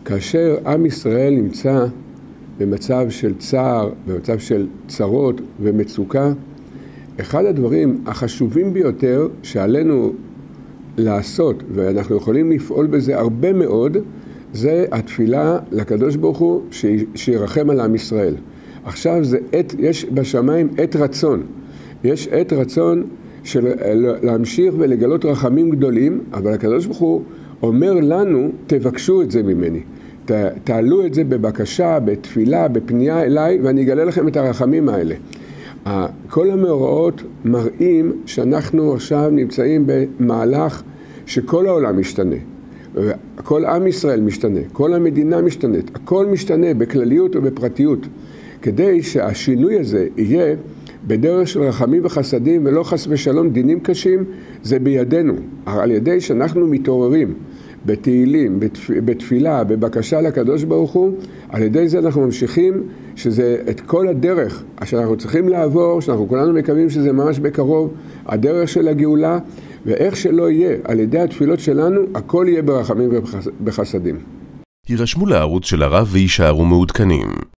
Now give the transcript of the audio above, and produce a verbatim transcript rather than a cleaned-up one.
כאשר עם ישראל נמצא במצב של צער, במצב של צרות ומצוקה, אחד הדברים החשובים ביותר שעלינו לעשות, ואנחנו יכולים לפעול בזה הרבה מאוד, זה התפילה לקדוש ברוך הוא שירחם על עם ישראל. עכשיו זה עת, יש בשמיים עת רצון. יש עת רצון של להמשיך ולגלות רחמים גדולים, אבל הקדוש ברוך הוא אומר לנו, תבקשו את זה ממני. ת, תעלו את זה בבקשה, בתפילה, בפנייה אליי, ואני אגלה לכם את הרחמים האלה. כל המאורעות מראים שאנחנו עכשיו נמצאים במהלך שכל העולם משתנה. כל עם ישראל משתנה, כל המדינה משתנית, הכל משתנה בכלליות ובפרטיות. כדי שהשינוי הזה יהיה בדרך של רחמים וחסדים ולא חס ושלום דינים קשים, זה בידינו. על ידי שאנחנו מתעוררים בתהילים, בתפ... בתפילה, בבקשה לקדוש ברוך הוא, על ידי זה אנחנו ממשיכים שזה את כל הדרך שאנחנו צריכים לעבור, שאנחנו כולנו מקווים שזה ממש בקרוב, הדרך של הגאולה, ואיך שלא יהיה, על ידי התפילות שלנו, הכל יהיה ברחמים ובחסדים. יירשמו לערוץ של הרב וישארו מעודכנים.